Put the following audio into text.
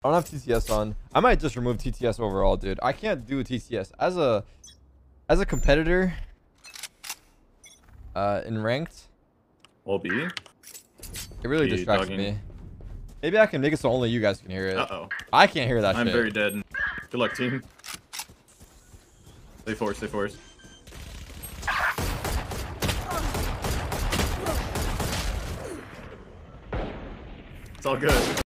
I don't have TTS on. I might just remove TTS overall, dude. I can't do TTS as a competitor. In ranked, Will be. it really Be distracts dogging. me. Maybe I can make it so only you guys can hear it. Uh-oh. I can't hear that I'm shit. very dead. Good luck, team. Stay forced, stay forced. It's all good.